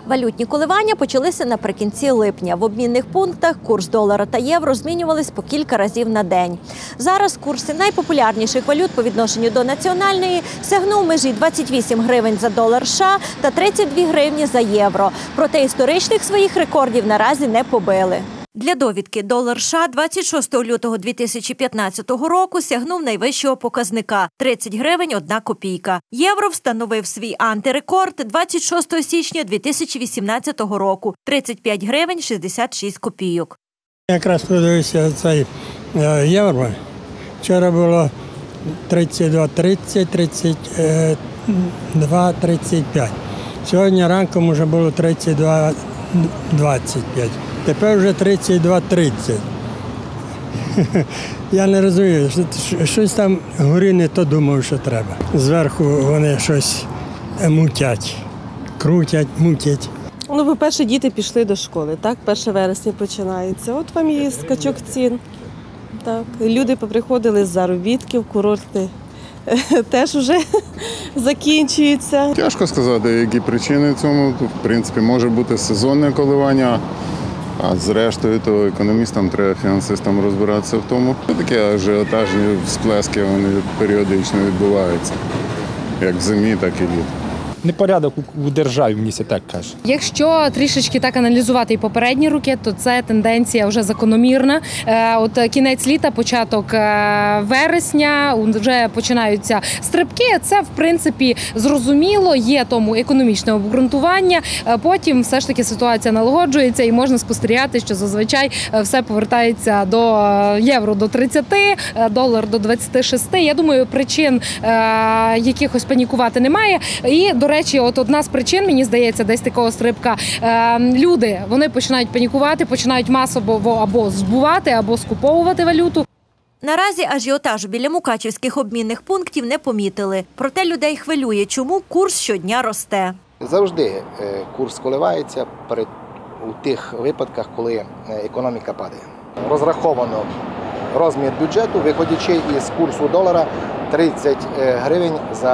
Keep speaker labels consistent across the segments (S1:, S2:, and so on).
S1: Валютні коливання почалися наприкінці липня. В обмінних пунктах курс долара та євро змінювались по кілька разів на день. Зараз курси найпопулярніших валют по відношенню до національної сягнув межі 28 гривень за долар США та 32 гривні за євро. Проте історичних своїх рекордів наразі не побили. Для довідки, долар США 26 лютого 2015 року сягнув найвищого показника – 30 гривень 1 копійка. Євро встановив свій антирекорд 26 січня 2018 року – 35 гривень 66 копійок.
S2: Якраз подивився цей євро. Вчора було 32,30, 32,35. Сьогодні ранком вже було 32,25. Тепер вже 32,30. Я не розумію, щось там вгорі не то думав, що треба. Зверху вони щось мутять, крутять, мутять.
S3: Ну, по-перше, діти пішли до школи, так? 1 вересня починається. От вам і скачок цін. Так. Люди поприходили з заробітків, курорти теж вже закінчуються.
S4: Тяжко сказати, які причини цьому. В принципі, може бути сезонне коливання, а зрештою, то економістам треба, фінансистам розбиратися в тому. Такі ажіотажні всплески, вони періодично відбуваються, як в зимі, так і літом.
S5: Непорядок у державі, мені це так каже.
S6: Якщо трішечки так аналізувати і попередні роки, то це тенденція вже закономірна. От кінець літа, початок вересня, вже починаються стрибки. Це, в принципі, зрозуміло, є тому економічне обґрунтування. Потім все ж таки ситуація налагоджується і можна спостерігати, що зазвичай все повертається до євро до 30, долар до 26. Я думаю, причин якихось панікувати немає. І, до речі, от одна з причин, мені здається, десь такого стрибка, люди, вони починають панікувати, починають масово або збувати, або скуповувати валюту.
S1: Наразі ажіотажу біля мукачівських обмінних пунктів не помітили. Проте людей хвилює, чому курс щодня росте.
S7: Завжди курс коливається у тих випадках, коли економіка падає. Розраховано розмір бюджету, виходячи із курсу долара 30 гривень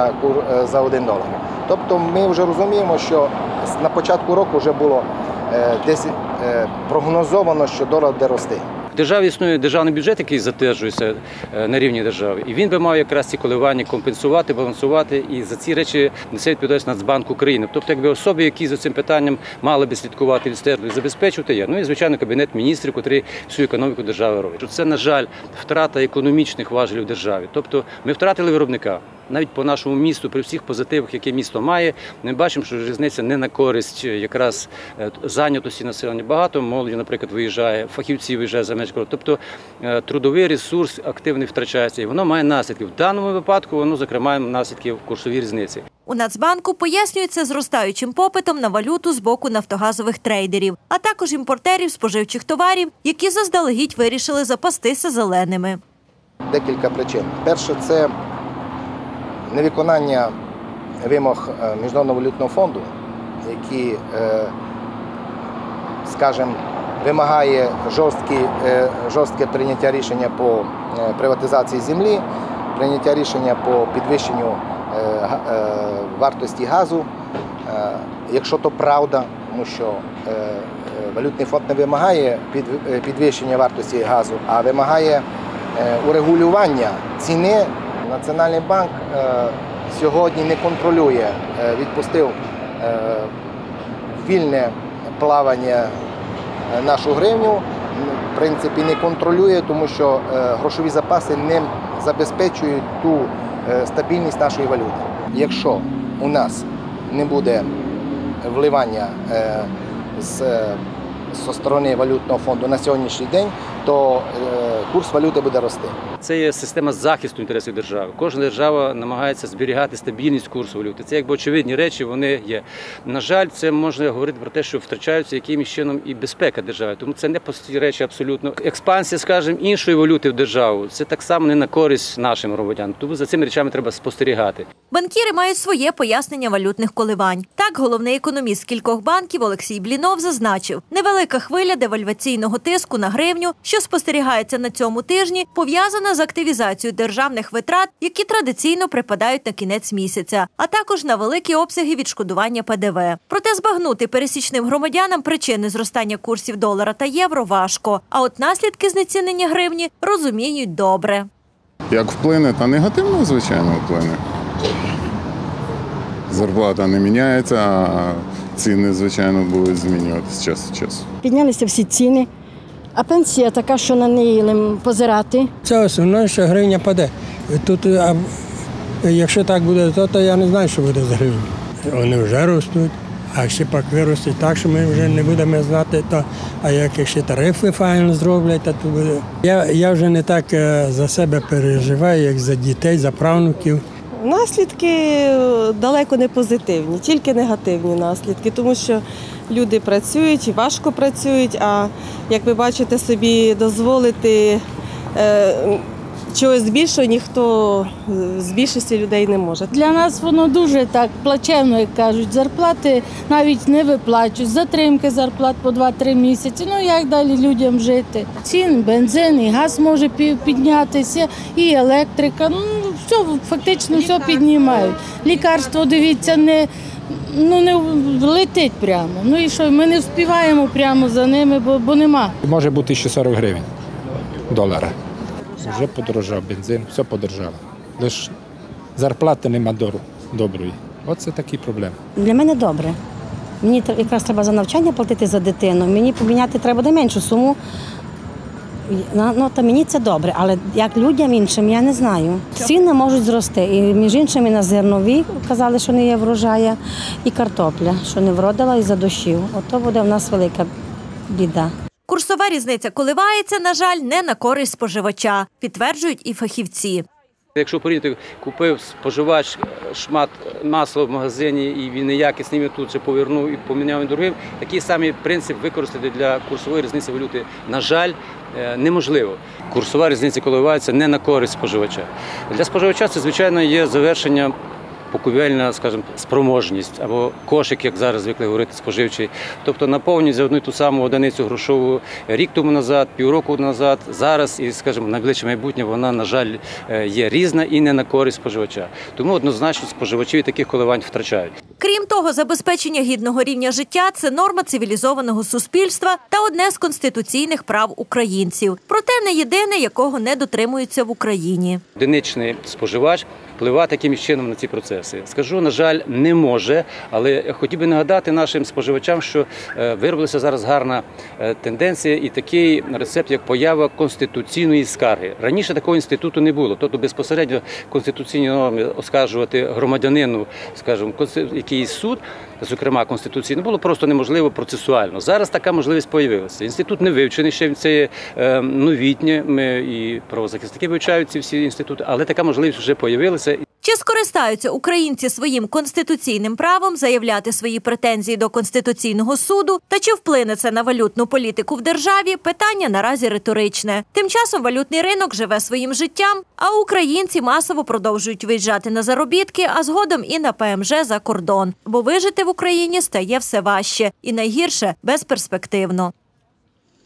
S7: за 1 долар. Тобто ми вже розуміємо, що на початку року вже було десь прогнозовано, що долар буде рости.
S8: В державі існує державний бюджет, який затверджується на рівні держави. І він би мав якраз ці коливання компенсувати, балансувати. І за ці речі несе відповідальність Нацбанк України. Тобто, якби особи, які за цим питанням мали би слідкувати, відстежувати, забезпечувати є. Ну і, звичайно, Кабінет міністрів, який всю економіку держави робить. Це, на жаль, втрата економічних важелів в державі. Тобто ми втратили виробника. Навіть по нашому місту, при всіх позитивах, які місто має, ми бачимо, що різниця не на користь якраз зайнятості населення. Багато молоді, наприклад, виїжджає, фахівці виїжджають за межі. Тобто трудовий ресурс активний втрачається, і воно має наслідки. В даному випадку воно, зокрема, має наслідки в курсовій різниці.
S1: У Нацбанку пояснюється зростаючим попитом на валюту з боку нафтогазових трейдерів, а також імпортерів споживчих товарів, які заздалегідь вирішили запастися зеленими.
S7: Декілька причин. Перше – це невиконання вимог Міжнародного валютного фонду, який, скажімо, вимагає жорстке прийняття рішення по приватизації землі, прийняття рішення по підвищенню вартості газу, якщо то правда, тому що валютний фонд не вимагає підвищення вартості газу, а вимагає урегулювання ціни. Національний банк сьогодні не контролює, відпустив вільне плавання нашу гривню, в принципі не контролює, тому що грошові запаси не забезпечують ту стабільність нашої валюти. Якщо у нас не буде вливання зі сторони валютного фонду на сьогоднішній день, то курс валюти буде рости.
S8: Це є система захисту інтересів держави. Кожна держава намагається зберігати стабільність курсу валюти. Це якби очевидні речі, вони є. На жаль, це можна говорити про те, що втрачаються якимось чином і безпека держави. Тому це не прості речі абсолютно. Експансія, скажімо, іншої валюти в державу – це так само не на користь нашим громадянам. Тому за цими речами треба спостерігати.
S1: Банкіри мають своє пояснення валютних коливань. Так, головний економіст кількох банків Олексій Блінов зазначив, невелика хвиля девальваційного тиску на гривню, що що спостерігається на цьому тижні, пов'язана з активізацією державних витрат, які традиційно припадають на кінець місяця, а також на великі обсяги відшкодування ПДВ. Проте збагнути пересічним громадянам причини зростання курсів долара та євро важко, а от наслідки знецінення гривні розуміють добре.
S4: Як вплине, та негативно, звичайно, вплине. Зарплата не міняється, а ціни, звичайно, будуть змінюватися з часу в час.
S9: Піднялися всі ціни, а пенсія така, що на неї позирати.
S2: Це основне, що гривня паде. Тут, якщо так буде, то я не знаю, що буде з гривнею. Вони вже ростуть, а ще пак виростуть так, що ми вже не будемо знати, а як ще тарифи файно зроблять, то буде. Я вже не так за себе переживаю, як за дітей, за правнуків.
S3: Наслідки далеко не позитивні, тільки негативні наслідки, тому що люди працюють і важко працюють, а як ви бачите, собі дозволити чогось більшого ніхто з більшості людей не може.
S9: Для нас воно дуже так плачевно, як кажуть. Зарплати навіть не виплачують, затримки зарплат по 2-3 місяці. Ну як далі людям жити? Цін, бензин, і газ може піднятися, і електрика. Ну все, фактично все піднімають. Лікарство, дивіться, не летить прямо. Ну і що, ми не вспіваємо прямо за ними, бо нема.
S5: Може бути ще 40 гривень долара. Вже подорожав бензин, все подорожало. Лише зарплати нема доброї. Оце такі проблеми.
S9: Для мене добре. Мені якраз треба за навчання платити за дитину. Мені поміняти треба на меншу суму. Ну, то мені це добре, але як людям іншим, я не знаю. Ціни можуть зрости. І між іншим і на зернові казали, що не є врожая, і картопля, що не вродила із-за дощів. Ото буде в нас велика біда.
S1: Курсова різниця коливається, на жаль, не на користь споживача, підтверджують і фахівці.
S8: Якщо порівняти, купив споживач шмат масла в магазині і він неякісний, він тут же повернув і поміняв він дорогим, такий самий принцип використати для курсової різниці валюти, на жаль, неможливо. Курсова різниця коливається не на користь споживача. Для споживача це, звичайно, є завершення покупівельна, скажімо, спроможність або кошик, як зараз звикли говорити, споживчий. Тобто наповнюють за одну і ту саму одиницю грошову рік тому назад, півроку назад, зараз і, скажімо, найближче майбутнє вона, на жаль, є різна і не на користь споживача. Тому однозначно споживачі таких коливань втрачають.
S1: Крім того, забезпечення гідного рівня життя – це норма цивілізованого суспільства та одне з конституційних прав українців. Проте не єдине, якого не дотримуються в Україні.
S8: Одиничний споживач впливати якимось чином на ці процеси. Скажу, на жаль, не може, але хотів би нагадати нашим споживачам, що виробилася зараз гарна тенденція і такий рецепт, як поява конституційної скарги. Раніше такого інституту не було, тобто безпосередньо конституційні норми оскаржувати громадянину, скажімо, якийсь суд, зокрема конституційно, було просто неможливо процесуально. Зараз така можливість з'явилася. Інститут не вивчений, ще це є новітнє, ми і правозахисники вивчають ці всі інститути, але така можливість вже з'явилася.
S1: Чи скористаються українці своїм конституційним правом заявляти свої претензії до Конституційного суду та чи вплине це на валютну політику в державі – питання наразі риторичне. Тим часом валютний ринок живе своїм життям, а українці масово продовжують виїжджати на заробітки, а згодом і на ПМЖ за кордон. Бо вижити в Україні стає все важче і найгірше – безперспективно.